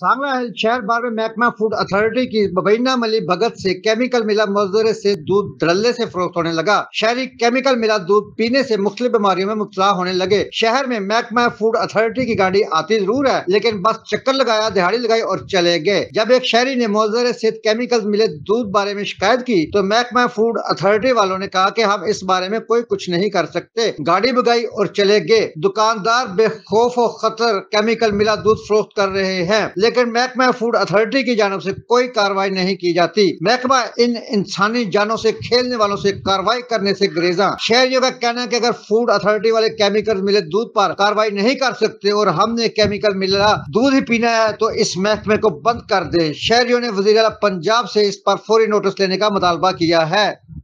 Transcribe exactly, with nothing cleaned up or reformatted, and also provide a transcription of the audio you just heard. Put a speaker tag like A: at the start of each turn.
A: सांगला शहर बार में महकमा फूड अथॉरिटी की बबीना मली भगत से केमिकल मिला मजदूर से दूध धड़ल्ले से फरोख्त होने लगा। शहरी केमिकल मिला दूध पीने से मुख्तलिफ बीमारियों में मुब्तला होने लगे। शहर में महकमा फूड अथॉरिटी की गाड़ी आती जरूर है, लेकिन बस चक्कर लगाया, दिहाड़ी लगाई और चले गए। जब एक शहरी ने मौजूद सेहत केमिकल मिले दूध बारे में शिकायत की तो महकमा फूड अथॉरिटी वालों ने कहा कि हम इस बारे में कोई कुछ नहीं कर सकते। गाड़ी भगाई और चले गए। दुकानदार बेखौफ और खतर केमिकल मिला दूध फरोख्त कर रहे हैं, लेकिन महकमा फूड अथॉरिटी की जानब से कोई कार्रवाई नहीं की जाती। महकमा इन इंसानी जानों से खेलने वालों से कार्रवाई करने से गुरेजा। शहरियों का कहना है कि अगर फूड अथॉरिटी वाले केमिकल मिले दूध पर कार्रवाई नहीं कर सकते और हमने केमिकल मिला दूध ही पीना है तो इस महकमे को बंद कर दे। शहरियों ने वज़ीर आला पंजाब से इस पर फौरी नोटिस लेने का मुतालबा किया है।